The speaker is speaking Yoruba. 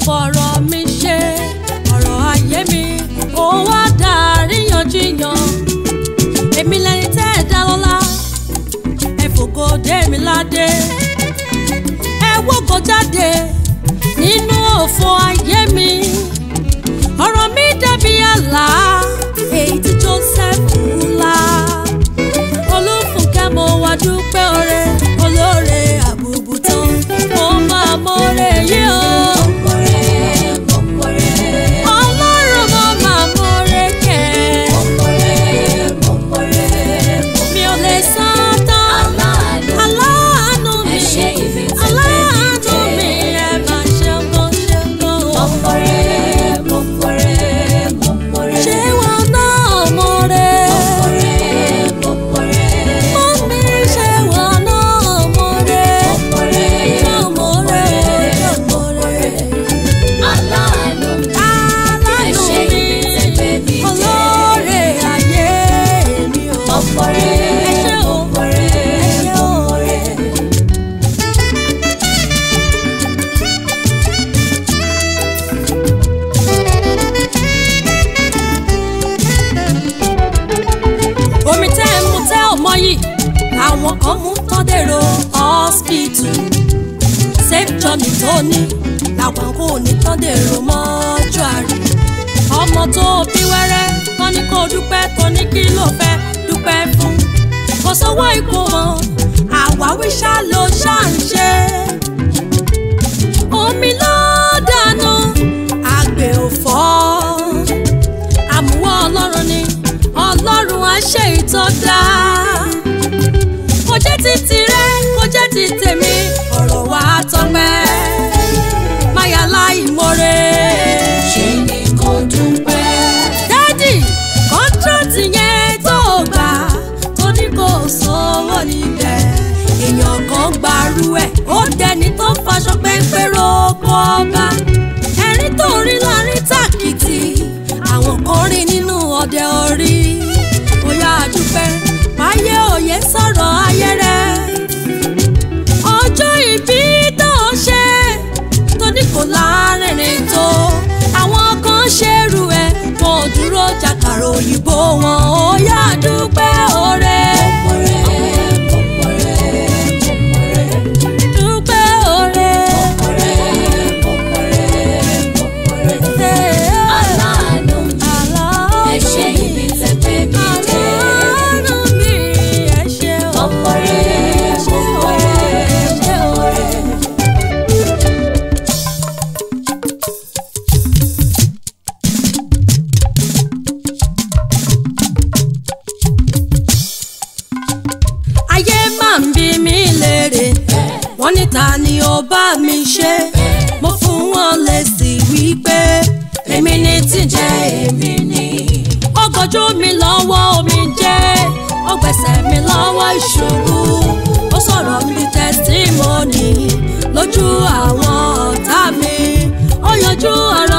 fọ̀rọ̀ mi ṣe ọ̀rọ̀ ayé mi ó wá dàríyànjiyàn. Èmi lẹni tẹ́ ẹ dá lọ́lá, ẹ fògo dé mi ládé, ẹ wógo jáde nínú òfò ayé mi. Ọ̀rọ̀ mi dàbí àlá èyí tí Joseph ńlá. Olúfúnkẹ́ mo wá dúpẹ́ oore olóore àbùbùtán, mo máa mọ̀ọ́rẹ́ yìí o. Ọlọ́run mo máa mọ̀ọ́rẹ́ kẹ́. Mi ò lè san tán aláàánú mi, aláàánú mi ẹ máa ṣe mọ́ ṣe mọ́. Ṣé wọn náà mọ̀ọ́rẹ́? Mọ́mí ṣé wọn náà mọ̀ọ́rẹ́? Aláàánú mi, olóore ayé mi o. Ẹ ṣé o, ẹ ṣé o. Omi tẹ́ ẹ mu tẹ́ ọmọ yìí, àwọn kan mú tán dèrò hospital. Safe journey tó ní làwọn kò ní tán dèrò mọ́ṣúárì. Ọmọ tó bí wẹ́rẹ́ tán ní kó dúpẹ́, tó ní kí ló fẹ́ dúpẹ́ fún. Kò sówó ikú wọn, àwáwí ṣá ló ṣá ń ṣe. Omi ló dànù, àgbẹ̀ ò fọ́. Àmúwọ́ Ọlọ́run ni, Ọlọ́run á ṣe ìtọ́jà. Kò jẹ́ ti tirẹ̀, kò jẹ́ ti tèmi, ọ̀rọ̀ wa tọpẹ́. Máyà láìmoore, ṣe ni kò dúpẹ́. Dádì, kọ́ńtrátì yẹn tó gbà, tó ní kò sówó níbẹ̀. Èèyàn kan gbarú ẹ̀, ó dẹni tó faṣọ péńpé roko ọba. Ẹ̀rín tó rí láàrin tàkìtì, àwọn kan rí nínú ọdẹ orí. Ó yá dúpẹ́, máyé òye sọ̀rọ̀ ayé rẹ̀. Ọjọ́ ìbí tó ṣe, tó ní kò lárinrin tó. Àwọn kan ṣerú ẹ̀, wọn ò dúró jàkàrà òyìnbó wọn. Ó yá dúpẹ́ oore. Dúpẹ́ oore. Aláàánú ẹ ṣé ibi tẹ́ gbé mi dé. Aláàánú mi ẹ ṣé o. Ayé máa ń bí mi léèrè, wọ́n ní ta ni ó bá mi ṣe. Mo fún wọn lésì wípé èmi ni tí ń jẹ́ èmi ni. Ó gọjú mi lọ́wọ́ omi jẹ́, ó gbẹ̀sẹ̀ mi lọ́wọ́ ìṣubú. Ó sọ̀rọ̀ mi di testimony lójú àwọn ọ̀tá mi. Ó yanjú ọ̀rọ̀